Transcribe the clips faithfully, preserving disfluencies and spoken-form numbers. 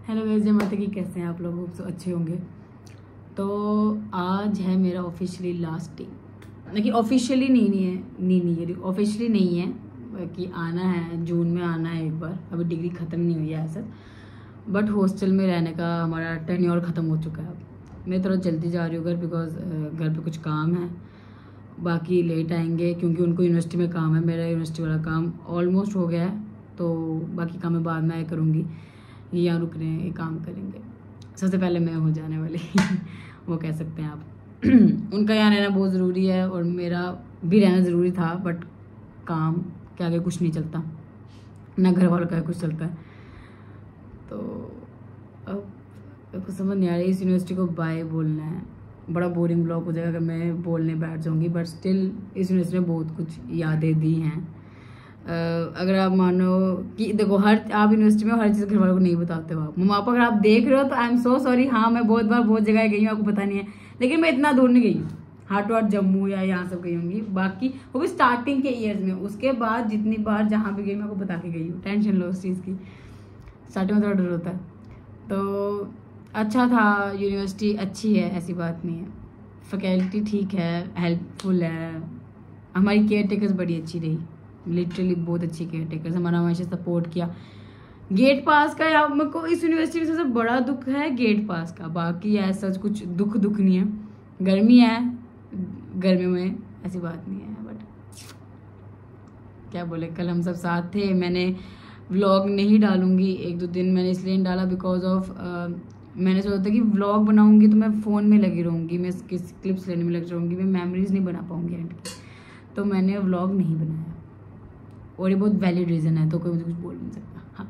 Hello guys, जय माता की। कैसे हैं आप लोग? सब अच्छे होंगे। तो आज है मेरा ऑफिशियली लास्ट डे। लेकिन ऑफिशियली नहीं नहीं है नहीं नहीं है ऑफिशियली नहीं है कि आना है, जून में आना है एक बार। अभी डिग्री ख़त्म नहीं हुई है ऐसा, बट हॉस्टल में रहने का हमारा टेन्योर ख़त्म हो चुका है। अब मैं थोड़ा जल्दी जा रही हूँ घर, बिकॉज घर पे कुछ काम है। बाकी लेट आएंगे क्योंकि उनको यूनिवर्सिटी में काम है। मेरा यूनिवर्सिटी वाला काम ऑलमोस्ट हो गया है, तो बाकी काम मैं बाद में आया करूँगी। ये यहाँ रुक रहे हैं, ये काम करेंगे। सबसे पहले मैं हो जाने वाली वो कह सकते हैं आप। उनका यहाँ रहना बहुत ज़रूरी है और मेरा भी रहना ज़रूरी था, बट काम के आगे कुछ नहीं चलता, ना घर वालों का कुछ चलता है। तो अब कुछ समझ नहीं आ रही। इस यूनिवर्सिटी को बाय बोलना है, बड़ा बोरिंग ब्लॉग हो जाएगा अगर मैं बोलने बैठ जाऊँगी, बट स्टिल इस यूनिवर्सिटी ने बहुत कुछ यादें दी हैं। Uh, अगर आप मानो कि देखो, हर आप यूनिवर्सिटी में हर चीज़ घर वालों को नहीं बताते हो। आप मम्मा पापा अगर आप देख रहे हो तो आई एम सो सॉरी। हाँ, मैं बहुत बार बहुत जगह गई हूँ, आपको पता नहीं है, लेकिन मैं इतना दूर नहीं गई हूँ। हाट वाट जम्मू या यहाँ सब गई होंगी, बाकी वो भी स्टार्टिंग के ईयर्स में। उसके बाद जितनी बार जहाँ भी गई मैं आपको बता के गई हूँ। टेंशन लो उस चीज़ की, स्टार्टिंग में थोड़ा डर होता है। तो अच्छा था, यूनिवर्सिटी अच्छी है, ऐसी बात नहीं है। फैकल्टी ठीक है, हेल्पफुल है। हमारी केयर टेकर्स बड़ी अच्छी रही, लिटरली बहुत अच्छी केयर टेकर्स, हमारा हमेशा सपोर्ट किया। गेट पास का या मेरे को इस यूनिवर्सिटी में सबसे बड़ा दुख है गेट पास का। बाकी ऐसा कुछ दुख दुख नहीं है। गर्मी है, गर्मियों में ऐसी बात नहीं है, बट क्या बोले, कल हम सब साथ थे। मैंने व्लॉग नहीं डालूंगी एक दो दिन, मैंने इसलिए नहीं डाला बिकॉज ऑफ मैंने सोचा था कि व्लॉग बनाऊंगी तो मैं फ़ोन में लगी रहूँगी, मैं किस क्लिप्स लेने में लगी रहूँगी, मैं मेमोरीज नहीं बना पाऊँगी एंड की। तो मैंने व्लॉग नहीं बनाया और ये बहुत वैलिड रीज़न है, तो कोई मुझे कुछ बोल नहीं सकता। हाँ,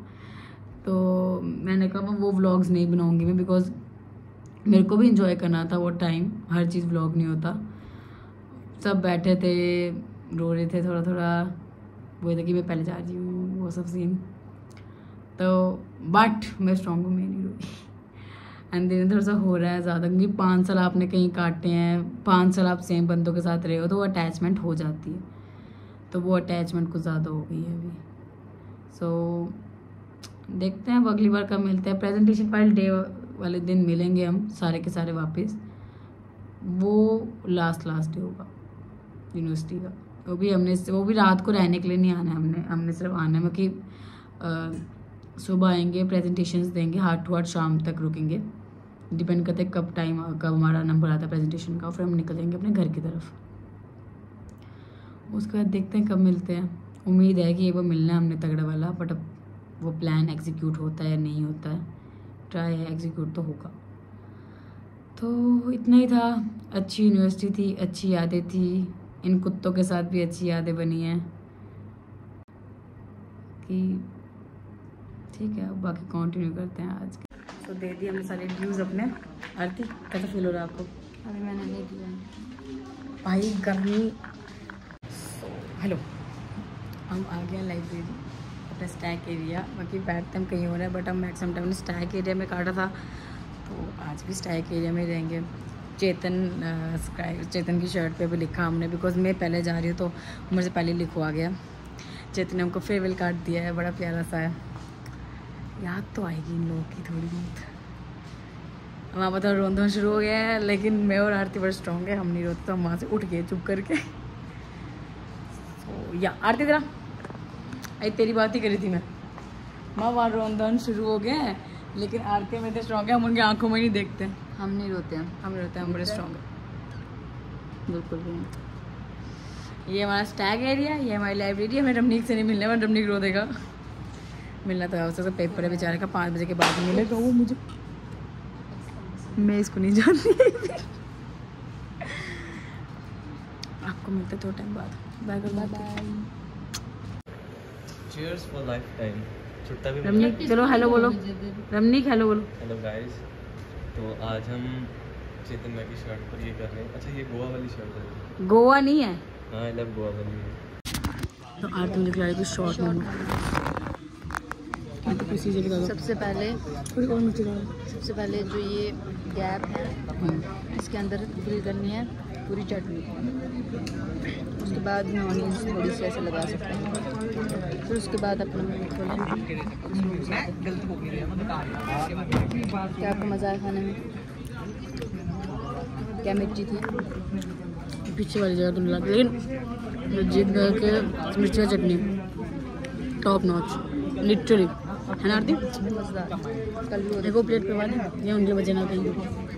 तो मैंने कहा मैं वो व्लॉग्स नहीं बनाऊंगी मैं, बिकॉज मेरे को भी इंजॉय करना था वो टाइम। हर चीज़ व्लॉग नहीं होता। सब बैठे थे, रो रहे थे थोड़ा थोड़ा, वो था कि मैं पहले जा रही हूँ, वो सब सीन। तो बट मैं स्ट्रॉन्ग हूँ, मैं नहीं रोई। एंड दिन थोड़ा सा हो रहा है ज़्यादा, क्योंकि पाँच साल आपने कहीं काटे हैं, पाँच साल आप सेम बंदों के साथ रहे हो, तो वो अटैचमेंट हो जाती है। तो वो अटैचमेंट कुछ ज़्यादा हो गई है अभी। सो so, देखते हैं अब अगली बार कब मिलते हैं। प्रेजेंटेशन फाइल डे वाले दिन मिलेंगे हम सारे के सारे वापस। वो लास्ट लास्ट डे होगा यूनिवर्सिटी का। वो भी हमने वो भी रात को रहने के लिए नहीं आना है हमने हमने सिर्फ आना है कि सुबह आएंगे, प्रेजेंटेशंस देंगे, हार्ट टू हार्ट शाम तक रुकेंगे। डिपेंड करते कब टाइम कब हमारा नंबर आता है प्रेजेंटेशन का, फिर हम निकल जाएंगे अपने घर की तरफ। उसके बाद देखते हैं कब मिलते हैं। उम्मीद है कि ये वो मिलना है हमने तगड़ा वाला, बट अब वो प्लान एग्जीक्यूट होता है या नहीं होता है, ट्राई है, एग्जीक्यूट तो होगा। तो इतना ही था। अच्छी यूनिवर्सिटी थी, अच्छी यादें थी, इन कुत्तों के साथ भी अच्छी यादें बनी हैं कि ठीक है। अब बाकी कंटिन्यू करते हैं आज के। तो दे दी हमने सारे ड्यूज़ अपने। आरती, कैसा फील हो रहा है आपको? अभी मैंने नहीं दिया भाई गर्मी। हेलो, हम आ गए लाइब्रेरी, अपना स्टैक एरिया। बाकी बैठते हम कहीं हो रहा है, बट हम मैक्सिमम टाइम स्टैक एरिया में काटा था, तो आज भी स्टैक एरिया में रहेंगे। चेतन स्काई चेतन की शर्ट पे भी लिखा हमने, बिकॉज मैं पहले जा रही हूँ तो मुझे से पहले लिखवा गया। चेतन ने हमको फेयरवेल कार्ड दिया है, बड़ा प्यारा सा है। याद तो आएगी इन लोगों की थोड़ी बहुत। हमारा पता रोन धोन शुरू हो गया है, लेकिन मैं और आरती बड़े स्ट्रॉन्ग है, हम नहीं रोते, तो हम वहाँ से उठ गए चुप करके। या आरती तेरा अरे तेरी बात ही करी थी मैं। माँ वहाँ रोन धोन शुरू हो गए हैं, लेकिन आरती में तो स्ट्रॉन्ग है, हम उनकी आंखों में नहीं देखते। हम नहीं रोते हैं, हम रोते हैं, हम बड़े स्ट्रॉन्ग हैं। बिल्कुल भी नहीं। ये हमारा स्टैग एरिया, ये हमारी लाइब्रेरी। हमें रमनीक से नहीं मिलने वाला, रमनीक रो देगा। मिलना तो है, उसका पेपर है बेचारे का, पाँच बजे के बाद मिलेगा वो मुझे। मैं इसको नहीं जानती। आपको मिलते थोड़ा टाइम बाद। Bye bye bye. Cheers for lifetime. छुट्टा भी रमनीक चलो हेलो बोलो। रमनीक हेलो बोलो। हेलो गाइस, तो आज हम चेतन भाई की शर्ट पर ये कर रहे हैं। अच्छा, ये गोवा वाली शर्ट है? गोवा नहीं है। हाँ, आई लव गोवा वाली है। तो आरती मुझे खिलाई कुछ शॉर्ट में तो प्रोसीजर बता दो। सबसे पहले थोड़ी और मिर्ची डालो। सबसे पहले जो ये गैप है इसके अंदर फिल करनी है पूरी चटनी, उसके बाद मेयोनीज थोड़ी सी ऐसे लगा सकते हैं, फिर उसके बाद अपना क्या आपको मज़ा आया खाने में? क्या मिर्ची थी? पीछे वाली जगह तो नहीं लगा, लेकिन जीत गए के मिर्ची का चटनी टॉप नॉच लिटरली है ना आरती। मज़ेदार। कल भी देखो प्लेट पे वाले ये उनके बचे ना कहीं।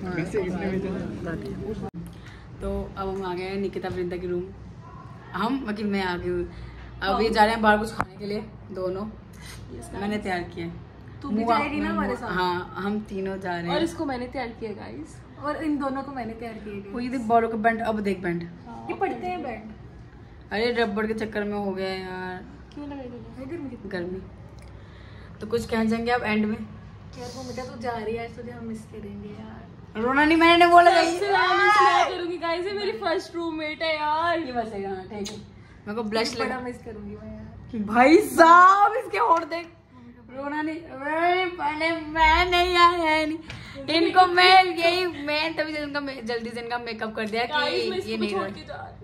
तो अब हम आ गए हैं निकिता वृंदा के रूम। हम मतलब मैं आ गई हूँ, अब ये जा रहे हैं बाहर कुछ खाने के लिए दोनों। मैंने तैयार किया है। तू भी जाएगी ना हमारे साथ? हाँ हम तीनों जा रहे हैं। और इसको मैंने तैयार किया गाइस, और इन दोनों को मैंने तैयार किया। वो ये देख बॉलो का बैंड, अब देख बैंड ये पढ़ते हैं बैंड। अरे रबड़ के चक्कर में हो गया यार, क्यों लगाई गर्मी कितनी? गर्मी। तो कुछ कह जाएंगे आप एंड में? यार वो बेटा तू जा रही है, तुझे हम मिस करेंगे यार। रोना नहीं, मैंने बोला था मिस करूंगी गाइस, ये मेरी फर्स्ट रूममेट है यार। ये बस है, हाँ ठीक है। मेरे को ब्लश बड़ा लगा मिस करूंगी मैं यार। भाई साहब इसके होठ देख। रोना नहीं, अरे पहले मैं नहीं आया नहीं इनको, मैं यही मैं तभी से इनका जल्दी से इनका मेकअप कर दिया कि ये नहीं रहा।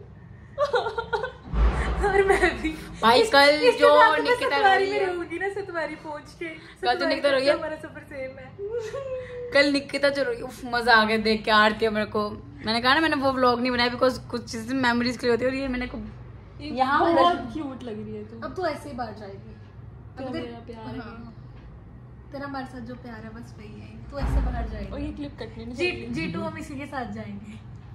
और मैं भी भाई कल जो निकिता सतवारी में रहूंगी ना, सतवारी पहुंच के। कल जो निकिता रोई है, हमारा सफर सेम है। कल निकिता जो रोई, उफ मजा आ गया देख के आरती है मेरे को। मैंने कहा ना मैंने वो व्लॉग नहीं बनाया बिकॉज कुछ चीजें मेमोरीज के लिए होती है, और ये मैंने को यहाँ बहुत क्यूट लग रही है तू। अब तू ऐसे ही बाहर जाएगी। तो मेरा प्यार है। तेरा हमारे साथ जो प्यार है बस वही है, तू ऐसे बाहर जाएगी। और ये क्लिप कटनी नहीं जी जीटू हम इसी के साथ जाएंगे।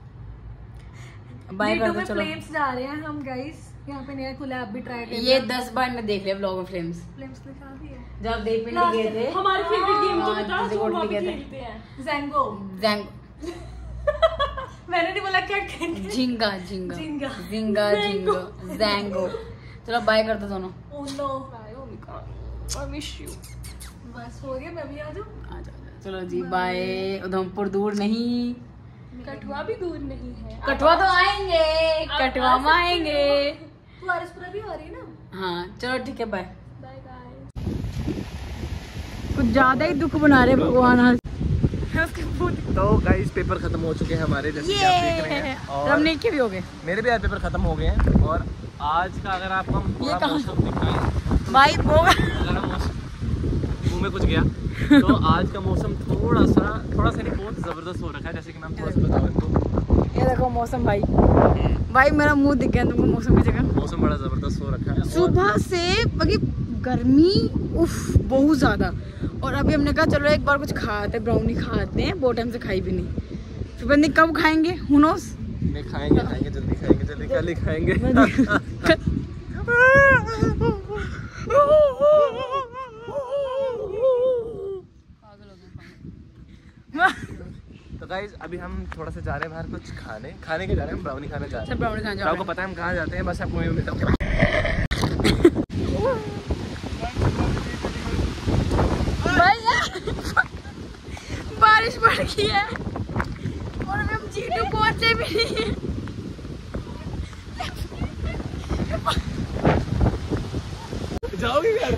बाय कर जीटू दो में चलो। फ्लेम्स जा रहे हैं हम गाइस, यहाँ पे नया खुला है, आप भी ट्राई करें। ये दस बार ने देख लिया व्लॉग में फ्लेम्स। फ्लेम्स लिखा भी है। जब देख पिंडी गए थे हमारी फेवरेट गेम तो हाँ, बता जिसे जो गोटी हम कहते हैं। खेलते हैं। ज़ैंगो। जैंग मैंने नहीं बोला क्या कहेंगे। झिंगा झिंगा झिंगा। झिंगा झिंगा जैंगो। चलो बाय कर दो दोनों। ऊनो। I miss you। बस हो गया, मैं भी आ जाऊँ। आ जाओ चलो जी बाय। उधमपुर दूर नहीं, कठुआ भी दूर नहीं है। कठुआ तो आएंगे, कठुआ में आएंगे। तू आरसपुरा भी आ रही है ना? हाँ चलो ठीक है बाय। Bye guys. कुछ ज्यादा ही दुख बना रहे भगवान आज। तो गाइस पेपर खत्म हो चुके हैं हमारे, जैसे कि आप देख रहे हैं। और रमनीक के भी हो गए, मेरे भी आज पेपर खत्म हो गए हैं। और आज का अगर आपको हम थोड़ा मौसम दिखाएं, भाई वो अगर हम मौसम मुँह में कुछ गया तो आज का मौसम थोड़ा सा थोड़ा सा नहीं बहुत जबरदस्त हो रखा है, जैसे कि मैं थोड़ा सा बताऊँ इनको। ये देखो मौसम भाई, भाई मेरा मुंह दिख गया तुमको मौसम की जगह। मौसम बड़ा जबरदस्त हो रखा है। सुबह से बाकी गर्मी उफ बहुत ज्यादा। और अभी हमने कहा चलो एक बार कुछ खाते, ब्राउनी खाते हैं, बहुत टाइम से खाई भी नहीं। फिर बंदी कब खाएंगे हु नोस। नहीं खाएंगे खाएंगे जल्दी खाएंगे जल्दी कल ही खाएंगे। तो गाइस अभी हम थोड़ा सा जा रहे हैं बाहर कुछ खाने खाने के जा रहे हैं, हम ब्राउनी खाने जा रहे हैं। ब्राउनी खाने जा रहे आपको पता है हम कहाँ जाते हैं, बस आपको मैं बताऊँ। बारिश पड़ गई है और अभी हम जीटू पहुंचे भी नहीं है। जाओगे यार?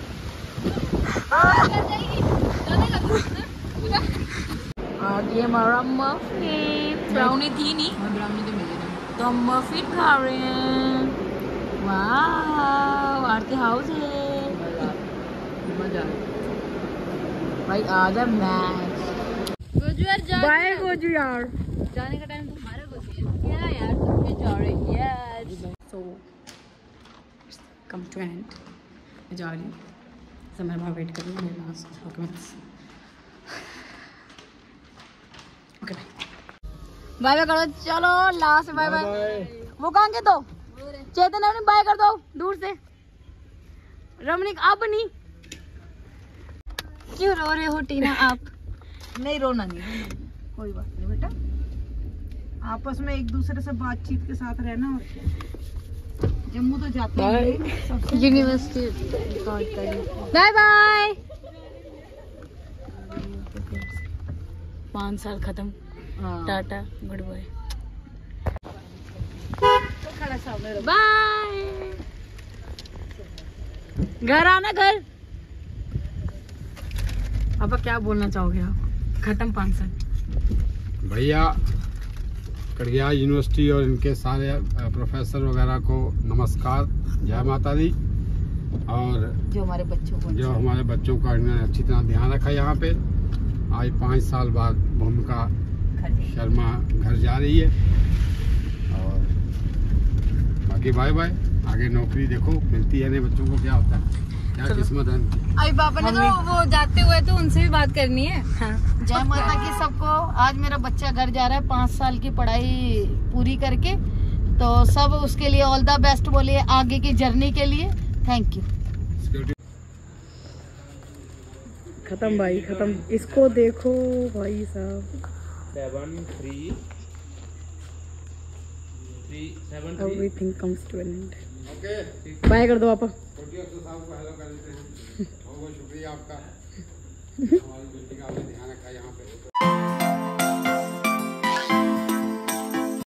आगे हमारा मफिन, ब्राउनी थी नहीं, ब्राउनी तो मिली ना। तो हम मफिन खा रहे हैं। वाह आरती हाउस है मजा भाई। आजा मैच बाय गोजू यार। जाने का टाइम तुम्हारा को दिया क्या यार, तुम भी जा रहे yes. So come to end मैं जा रही हूँ, समय बाहर वेट कर रही हूँ मेरे last documents. Okay bye bye bye करो चलो लास्ट बाय बाय। वो कहाँ के तो चेतन अपनी बाय कर दो दूर से। रमनीक आप नहीं क्यों रो रहे हो टीना आप? नहीं रोना नहीं, कोई बात नहीं बेटा, आपस में एक दूसरे से बातचीत के साथ रहना। और क्या, जम्मू तो जाते हैं यूनिवर्सिटी। Bye bye. पाँच साल खत्म, टाटा गुड बाय बाय। घर आना घर। अब क्या बोलना चाहोगे आप? खत्म पाँच साल भैया कड़गिया यूनिवर्सिटी और इनके सारे प्रोफेसर वगैरह को नमस्कार, जय माता दी। और जो हमारे बच्चों को जो हमारे बच्चों का इन्होंने अच्छी तरह ध्यान रखा यहाँ पे। आज पाँच साल बाद भूमिका शर्मा घर जा रही है और बाकी बाय बाय। आगे नौकरी देखो मिलती है नहीं, बच्चों को क्या होता है, क्या किस्मत है। अभी पापा ने तो वो जाते हुए तो उनसे भी बात करनी है। हाँ। जय माता की सबको। आज मेरा बच्चा घर जा रहा है पाँच साल की पढ़ाई पूरी करके, तो सब उसके लिए ऑल द बेस्ट बोलिए आगे की जर्नी के लिए। Thank you. खत्म भाई खत्म, इसको देखो भाई साहब। Seven three three seven everything comes to an end. Okay bye कर दो पापा। साहब को हेलो कर देते हैं। बहुत बहुत शुक्रिया आपका, हमारी बेटी का आपने ध्यान रखा यहाँ पे।